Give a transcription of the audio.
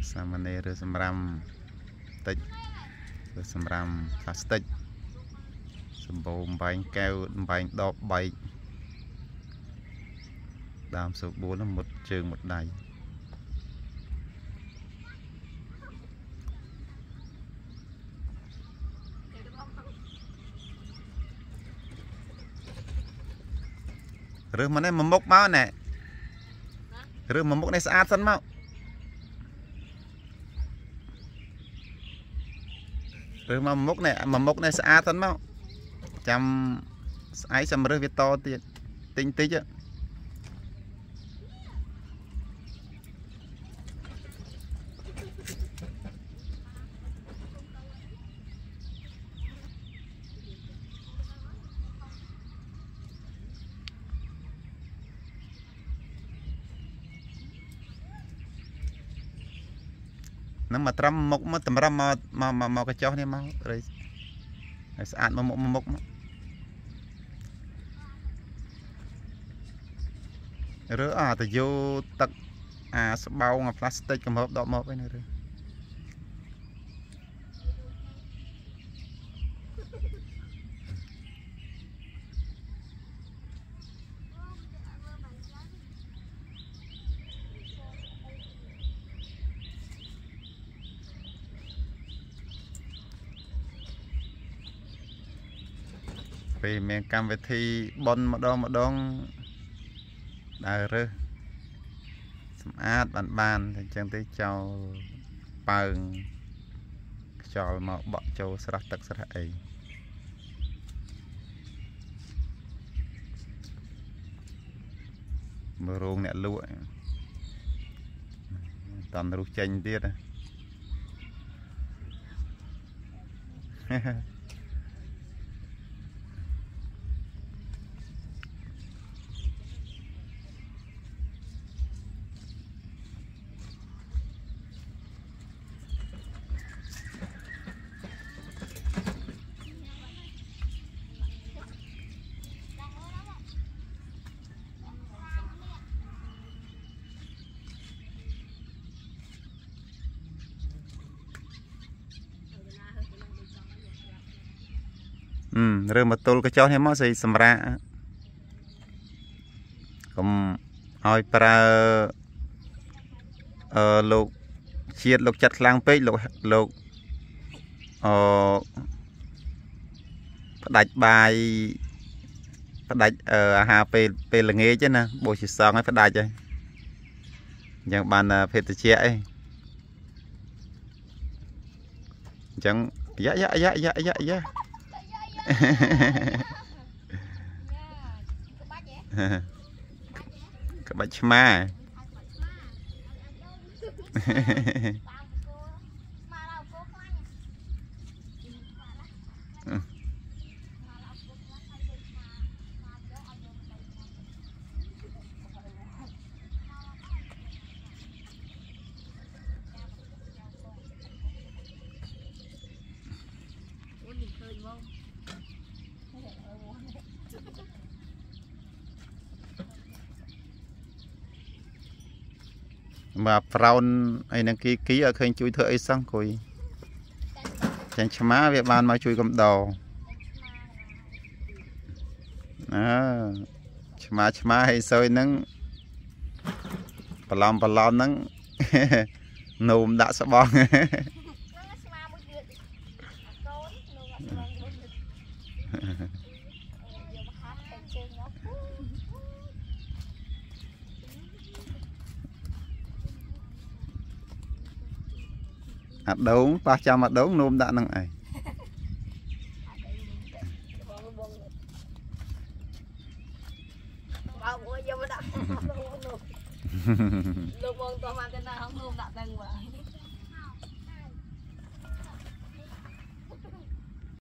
សាមណេរឬសម្រាមតិចឬសម្រាមផ្លាស្ទិកសម្បូរបំបែងកែវបំបែងដបបែកដើមសូបួនមុតជើងមុតដៃឬមកនេះមកមុខមកណែឬមកមុខនេះស្អាតសិនមកឬមកមុខនេះស្អាតសិនមកចាំស្អែកសម្រើសវាតទៀតតិចតិចនឹងមកត្រឹមមុខមកតម្រាំមកកញ្ចោះនេះមកឲ្យស្អាតមកមុខមកឬទៅយកទឹកអាស្បោងអាផ្លាស្ទិកកំហបដកមកវិញឬពេលមានកម្មវិធីបន់ម្ដងដើររើសសម្អាតបានអញ្ចឹងទេចោលប៉ើងខ្យល់មកបក់ចូលស្រះទឹកស្រះអីមើលរោងអ្នកលក់តន់រុះចេញទៀតរឿងមកទល់កញ្ចោះនេះមកស្អីសម្រាប់កុំឲ្យប្រើលោកជាតិលោកចាត់ខ្លាំងពេកលោកផ្ដាច់បាយផ្ដាច់អាហារពេលល្ងាចណាបូជាសងឲ្យផ្ដាច់ហើយអញ្ចឹងបានភេទជ្ជៈអីអញ្ចឹងយ៉ាក្បាច់ឆ្មាមកប្រោនអីនឹងគីឲ្យឃើញជួយធ្វើអីសោះគួយចាញ់ឆ្មាវាបានមកជួយកំដរឆ្មាឲ្យសើយហ្នឹងប្រឡំហ្នឹងនោមដាក់ស្បង់អាដងប៉ះចាំអាដងនោមដាក់នឹងអីបងអួយយកមកដាក់លោកបងតោះមកទៅណាហងនោមដាក់ដឹងបាទ